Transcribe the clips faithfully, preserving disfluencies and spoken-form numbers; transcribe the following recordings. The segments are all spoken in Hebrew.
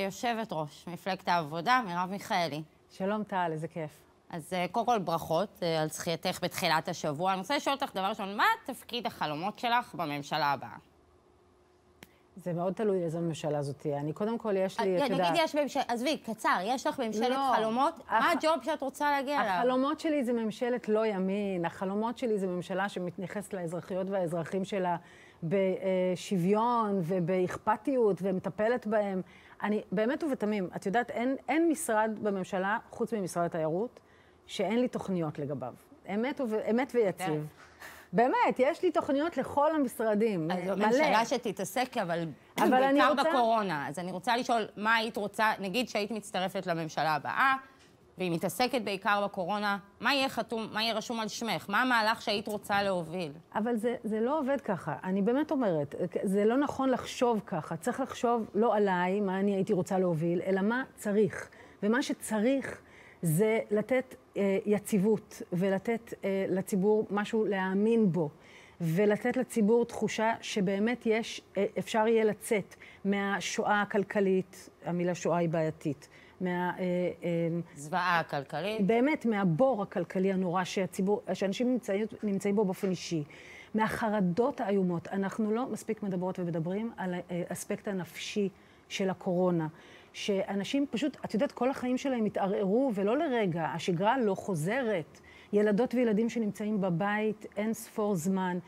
יושבת ראש מפלגת העבודה, מרב מיכאלי. שלום טל, איזה כיף. אז קודם כל ברכות על זכייתך בתחילת השבוע. אני רוצה לשאול אותך דבר ראשון, מה תפקיד החלומות שלך בממשלה הבאה? זה מאוד תלוי איזו ממשלה זאת תהיה. אני קודם כל יש לי, את יודעת... נגיד יש ממשלה, עזבי, קצר, יש לך ממשלת לא, חלומות, הח... מה הג'וב שאת רוצה להגיע אליו? החלומות שלי זה ממשלת לא ימין, החלומות שלי זה ממשלה שמתייחסת לאזרחיות והאזרחים שלה בשוויון ובאכפתיות ומטפלת בהם. אני באמת ובתמים, את יודעת, אין, אין משרד בממשלה, חוץ ממשרד התיירות, שאין לי תוכניות לגביו. אמת, ו... אמת ויציב. באמת, יש לי תוכניות לכל המשרדים, מלא. אז ממשלה שתתעסק, אבל בעיקר בקורונה. אז אני רוצה לשאול, מה היית רוצה, נגיד שהיית מצטרפת לממשלה הבאה, והיא מתעסקת בעיקר בקורונה, מה יהיה חתום, מה יהיה רשום על שמך? מה המהלך שהיית רוצה להוביל? אבל זה, זה לא עובד ככה. אני באמת אומרת, זה לא נכון לחשוב ככה. צריך לחשוב לא עליי, מה אני הייתי רוצה להוביל, אלא מה צריך. ומה שצריך זה לתת אה, יציבות, ולתת אה, לציבור משהו להאמין בו, ולתת לציבור תחושה שבאמת יש, אה, אפשר יהיה לצאת מהשואה הכלכלית, המילה שואה היא בעייתית, מה... אה, אה, זוועה הכלכלית. באמת, מהבור הכלכלי הנורא שהציבור, שאנשים נמצאים, נמצאים בו באופן אישי, מהחרדות האיומות. אנחנו לא מספיק מדברות ומדברים על האספקט הנפשי של הקורונה. שאנשים פשוט, את יודעת, כל החיים שלהם התערערו, ולא לרגע, השגרה לא חוזרת. ילדות וילדים שנמצאים בבית אין ספור זמן,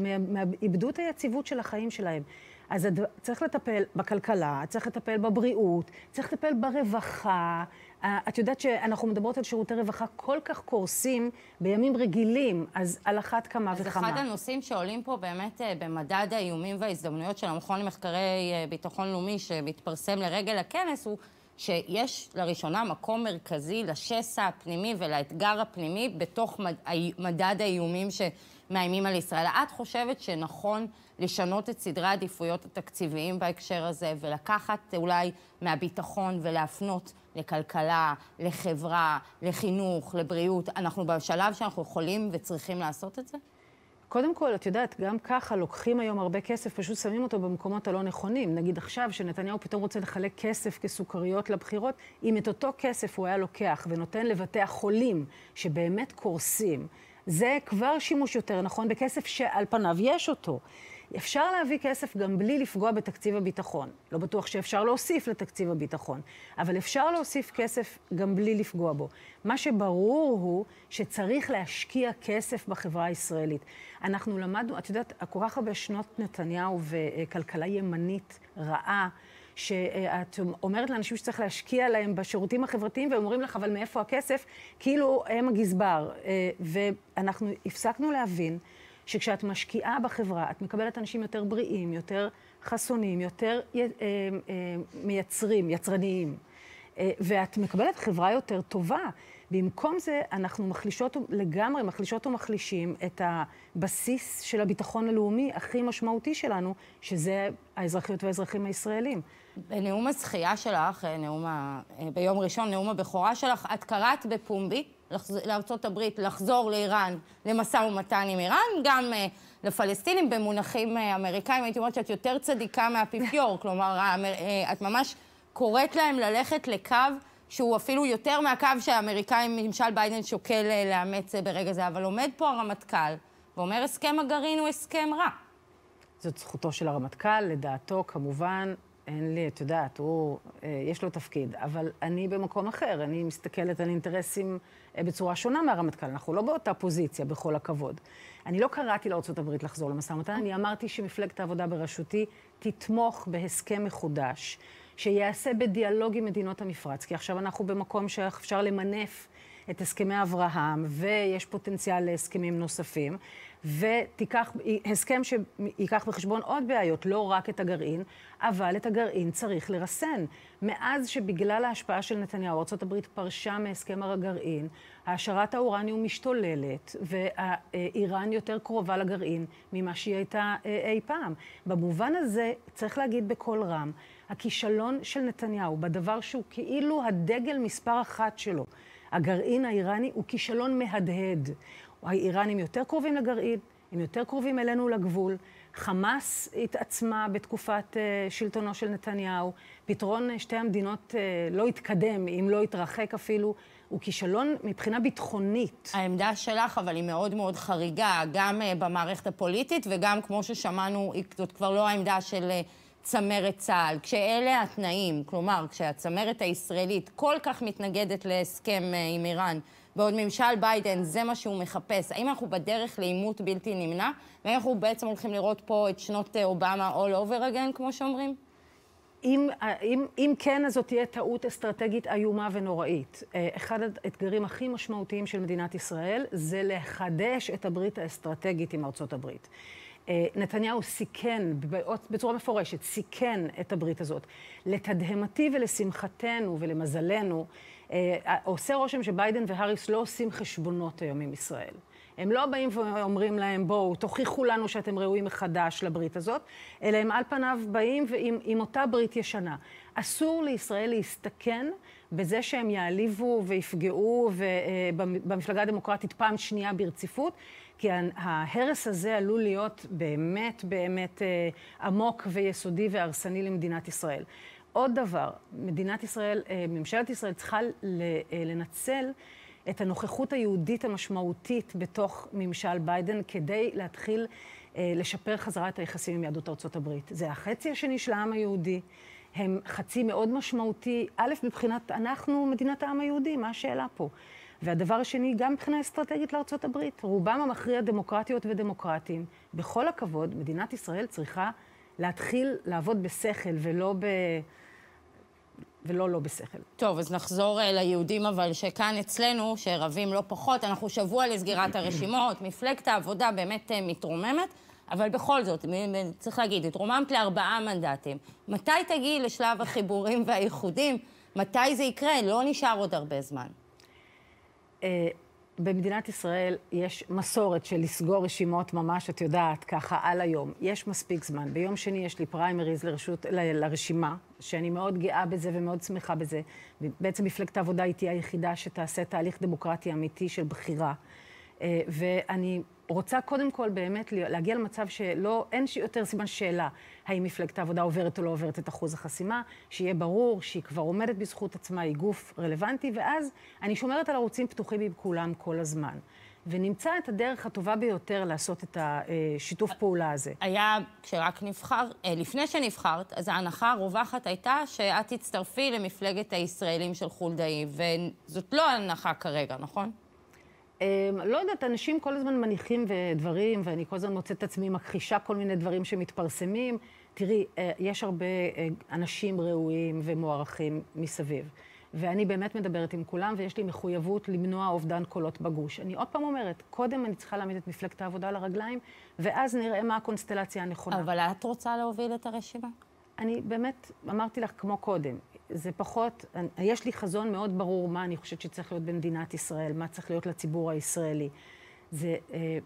שאיבדו את היציבות של החיים שלהם. אז צריך לטפל בכלכלה, צריך לטפל בבריאות, צריך לטפל ברווחה. את יודעת שאנחנו מדברות על שירותי רווחה כל כך קורסים בימים רגילים, אז על אחת כמה אז וכמה. אז אחד הנושאים שעולים פה באמת במדד האיומים וההזדמנויות של המכון למחקרי ביטחון לאומי שמתפרסם לרגל הכנס, הוא שיש לראשונה מקום מרכזי לשסע הפנימי ולאתגר הפנימי בתוך מדד האיומים שמאיימים על ישראל. את חושבת שנכון לשנות את סדרי העדיפויות התקציביים בהקשר הזה ולקחת אולי מהביטחון ולהפנות לכלכלה, לחברה, לחינוך, לבריאות? אנחנו בשלב שאנחנו יכולים וצריכים לעשות את זה? קודם כל, את יודעת, גם ככה לוקחים היום הרבה כסף, פשוט שמים אותו במקומות הלא נכונים. נגיד עכשיו שנתניהו פתאום רוצה לחלק כסף כסוכריות לבחירות, אם את אותו כסף הוא היה לוקח ונותן לבתי החולים שבאמת קורסים, זה כבר שימוש יותר נכון בכסף שעל פניו יש אותו. אפשר להביא כסף גם בלי לפגוע בתקציב הביטחון. לא בטוח שאפשר להוסיף לתקציב הביטחון, אבל אפשר להוסיף כסף גם בלי לפגוע בו. מה שברור הוא שצריך להשקיע כסף בחברה הישראלית. אנחנו למדנו, את יודעת, כל כך הרבה שנות נתניהו וכלכלה ימנית רעה, שאת אומרת לאנשים שצריך להשקיע להם בשירותים החברתיים, והם אומרים לך, אבל מאיפה הכסף? כאילו הם הגזבר. ואנחנו הפסקנו להבין שכשאת משקיעה בחברה, את מקבלת אנשים יותר בריאים, יותר חסונים, יותר אה, אה, מייצרים, יצרניים. אה, ואת מקבלת חברה יותר טובה. במקום זה, אנחנו מחלישות לגמרי, מחלישות ומחלישים את הבסיס של הביטחון הלאומי הכי משמעותי שלנו, שזה האזרחיות והאזרחים הישראלים. בנאום הזכייה שלך, נאום ה... ביום ראשון, נאום הבכורה שלך, את קראת בפומבי לארצות הברית לחזור לאיראן, למשא ומתן עם איראן, גם uh, לפלסטינים במונחים uh, אמריקאים. הייתי אומרת שאת יותר צדיקה מהאפיפיור, כלומר, uh, את ממש קוראת להם ללכת לקו שהוא אפילו יותר מהקו שהאמריקאים, ממשל ביידן שוקל uh, לאמץ uh, ברגע זה, אבל עומד פה הרמטכ"ל ואומר, הסכם הגרעין הוא הסכם רע. זאת זכותו של הרמטכ"ל, לדעתו כמובן, אין לי, את יודעת, הוא, יש לו תפקיד, אבל אני במקום אחר, אני מסתכלת על אינטרסים בצורה שונה מהרמטכ"ל, אנחנו לא באותה פוזיציה, בכל הכבוד. אני לא קראתי לארצות הברית לחזור למשא ומתן, אני אמרתי שמפלגת העבודה בראשותי תתמוך בהסכם מחודש, שיעשה בדיאלוג עם מדינות המפרץ, כי עכשיו אנחנו במקום שאפשר למנף את הסכמי אברהם, ויש פוטנציאל להסכמים נוספים, ותיקח, הסכם שיקח בחשבון עוד בעיות, לא רק את הגרעין, אבל את הגרעין צריך לרסן. מאז שבגלל ההשפעה של נתניהו, ארצות הברית פרשה מהסכם הגרעין, העשרת האורניום משתוללת, ואיראן יותר קרובה לגרעין ממה שהיא הייתה אי פעם. במובן הזה, צריך להגיד בקול רם, הכישלון של נתניהו, בדבר שהוא כאילו הדגל מספר אחת שלו, הגרעין האיראני הוא כישלון מהדהד. האיראנים יותר קרובים לגרעין, הם יותר קרובים אלינו לגבול. חמאס התעצמה בתקופת uh, שלטונו של נתניהו. פתרון uh, שתי המדינות uh, לא התקדם, אם לא התרחק אפילו. הוא כישלון מבחינה ביטחונית. העמדה שלך, אבל היא מאוד מאוד חריגה, גם uh, במערכת הפוליטית, וגם כמו ששמענו, זאת כבר לא העמדה של uh, צמרת צה"ל. כשאלה התנאים, כלומר, כשהצמרת הישראלית כל כך מתנגדת להסכם uh, עם איראן, בעוד ממשל ביידן, זה מה שהוא מחפש. האם אנחנו בדרך לעימות בלתי נמנע? והאם אנחנו בעצם הולכים לראות פה את שנות אובמה all over again, כמו שאומרים? אם, אם, אם כן, אז זאת תהיה טעות אסטרטגית איומה ונוראית. אחד האתגרים הכי משמעותיים של מדינת ישראל זה לחדש את הברית האסטרטגית עם ארצות הברית. נתניהו סיכן, בצורה מפורשת, סיכן את הברית הזאת. לתדהמתי ולשמחתנו ולמזלנו, עושה רושם שביידן והריס לא עושים חשבונות היום עם ישראל. הם לא באים ואומרים להם, בואו, תוכיחו לנו שאתם ראויים מחדש לברית הזאת, אלא הם על פניו באים ועם, עם אותה ברית ישנה. אסור לישראל להסתכן בזה שהם יעליבו ויפגעו במפלגה הדמוקרטית פעם שנייה ברציפות, כי ההרס הזה עלול להיות באמת באמת עמוק ויסודי והרסני למדינת ישראל. עוד דבר, מדינת ישראל, ממשלת ישראל צריכה לנצל את הנוכחות היהודית המשמעותית בתוך ממשל ביידן כדי להתחיל לשפר חזרה את היחסים עם יהדות ארצות הברית. זה החצי השני של העם היהודי. הם חצי מאוד משמעותי, א', מבחינת אנחנו מדינת העם היהודי, מה השאלה פה? והדבר השני, גם מבחינה אסטרטגית לארצות הברית. רובם המכריע דמוקרטיות ודמוקרטים. בכל הכבוד, מדינת ישראל צריכה להתחיל לעבוד בשכל ולא ב... ולא לא בשכל. טוב, אז נחזור ליהודים, אבל שכאן אצלנו, שרבים לא פחות, אנחנו שבוע לסגירת הרשימות, מפלגת העבודה באמת מתרוממת, אבל בכל זאת, צריך להגיד, התרוממת לארבעה מנדטים. מתי תגיעי לשלב החיבורים והאיחודים? מתי זה יקרה? לא נשאר עוד הרבה זמן. במדינת ישראל יש מסורת של לסגור רשימות ממש, את יודעת, ככה על היום. יש מספיק זמן. ביום שני יש לי פריימריז לרשות, ל, לרשימה, שאני מאוד גאה בזה ומאוד שמחה בזה. בעצם מפלגת העבודה היא תהיה היחידה שתעשה תהליך דמוקרטי אמיתי של בחירה. ואני רוצה קודם כל באמת להגיע למצב שלא, אין יותר סימן שאלה האם מפלגת העבודה עוברת או לא עוברת את אחוז החסימה, שיהיה ברור שהיא כבר עומדת בזכות עצמה, היא גוף רלוונטי, ואז אני שומרת על ערוצים פתוחים עם כולם כל הזמן. ונמצא את הדרך הטובה ביותר לעשות את השיתוף פעולה הזה. היה, כשרק נבחר, לפני שנבחרת, אז ההנחה הרווחת הייתה שאת תצטרפי למפלגת הישראלים של חולדאי, וזאת לא ההנחה כרגע, נכון? לא יודעת, אנשים כל הזמן מניחים ודברים, ואני כל הזמן מוצאת את עצמי מכחישה כל מיני דברים שמתפרסמים. תראי, יש הרבה אנשים ראויים ומוערכים מסביב. ואני באמת מדברת עם כולם, ויש לי מחויבות למנוע אובדן קולות בגוש. אני עוד פעם אומרת, קודם אני צריכה להעמיד את מפלגת העבודה לרגליים, ואז נראה מה הקונסטלציה הנכונה. אבל את רוצה להוביל את הרשימה? אני באמת, אמרתי לך כמו קודם, זה פחות, יש לי חזון מאוד ברור מה אני חושבת שצריך להיות במדינת ישראל, מה צריך להיות לציבור הישראלי. זה,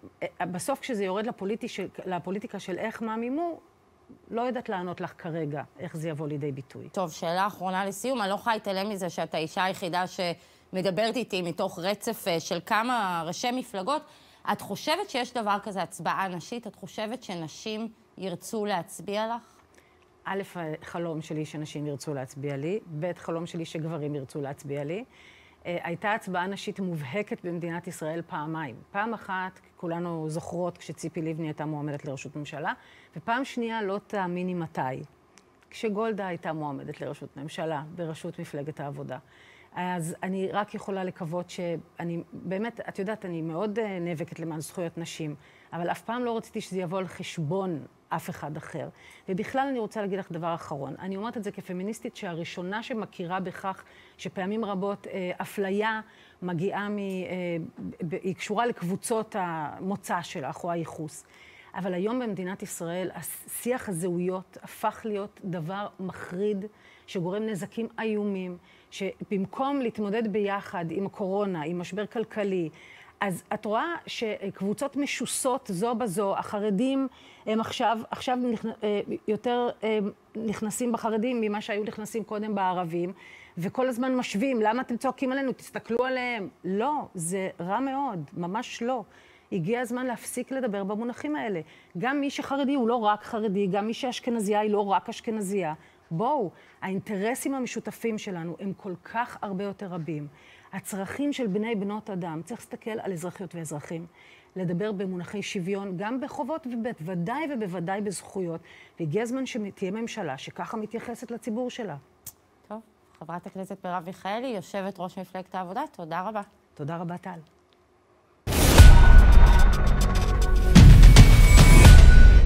בסוף כשזה יורד לפוליטי של, לפוליטיקה של איך מאמימו, לא יודעת לענות לך כרגע איך זה יבוא לידי ביטוי. טוב, שאלה אחרונה לסיום, אני לא יכולה להתעלם מזה שאת האישה היחידה שמדברת איתי מתוך רצף של כמה ראשי מפלגות. את חושבת שיש דבר כזה הצבעה נשית? את חושבת שנשים ירצו להצביע לך? א', חלום שלי שנשים ירצו להצביע לי, ב', חלום שלי שגברים ירצו להצביע לי. הייתה הצבעה נשית מובהקת במדינת ישראל פעמיים. פעם אחת, כולנו זוכרות, כשציפי לבני הייתה מועמדת לראשות ממשלה, ופעם שנייה, לא תאמיני מתי, כשגולדה הייתה מועמדת לראשות ממשלה, בראשות מפלגת העבודה. אז אני רק יכולה לקוות שאני, באמת, את יודעת, אני מאוד נאבקת למען זכויות נשים, אבל אף פעם לא רציתי שזה יבוא על חשבון אף אחד אחר. ובכלל אני רוצה להגיד לך דבר אחרון. אני אומרת את זה כפמיניסטית שהראשונה שמכירה בכך שפעמים רבות אה, אפליה מגיעה מ... אה, היא קשורה לקבוצות המוצא שלך או הייחוס. אבל היום במדינת ישראל השיח הזהויות הפך להיות דבר מחריד שגורם נזקים איומים, שבמקום להתמודד ביחד עם הקורונה, עם משבר כלכלי, אז את רואה שקבוצות משוסות זו בזו, החרדים הם עכשיו, עכשיו יותר נכנסים בחרדים ממה שהיו נכנסים קודם בערבים, וכל הזמן משווים, למה אתם צועקים עלינו? תסתכלו עליהם. לא, זה רע מאוד, ממש לא. הגיע הזמן להפסיק לדבר במונחים האלה. גם מי שחרדי הוא לא רק חרדי, גם מי שאשכנזייה היא לא רק אשכנזייה. בואו, האינטרסים המשותפים שלנו הם כל כך הרבה יותר רבים. הצרכים של בני בנות אדם, צריך להסתכל על אזרחיות ואזרחים, לדבר במונחי שוויון, גם בחובות ובוודאי ובוודאי בזכויות. והגיע הזמן שתהיה ממשלה שככה מתייחסת לציבור שלה. טוב, חברת הכנסת מרב מיכאלי, יושבת ראש מפלגת העבודה, תודה רבה. תודה רבה, טל.